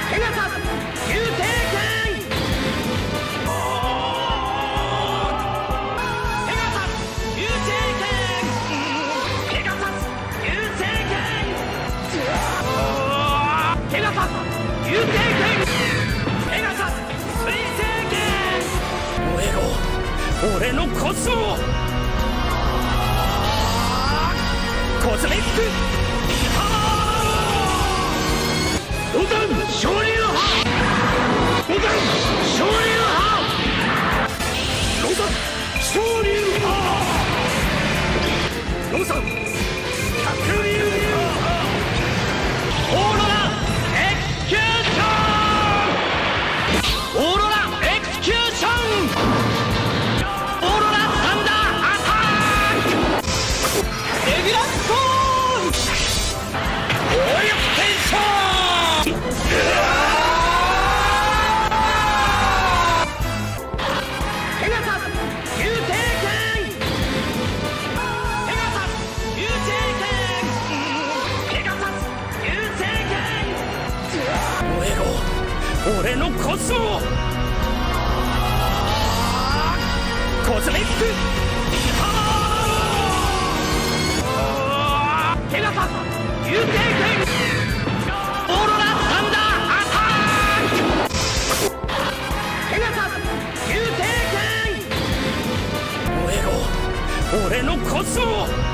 ペガサス流星拳。ペガサス流星拳。ペガサス流星拳。ペガサス流星拳。ペガサス水星拳。燃えろ俺のコスモ。コスミックロザン昇竜派。ロザン昇竜派。ロザン昇竜派。ロザン百竜派。オーロラエクスキューション。オーロラエクスキューション。オーロラサンダーアタック。レギュラーストーン。ペガサス流星拳。ペガサス流星拳。ペガサス流星拳。燃えろ俺のコスモ。コスミックペガサス流星拳。オーロラサンダーアタック。ペガサス流星拳。燃えろ俺のコスモ。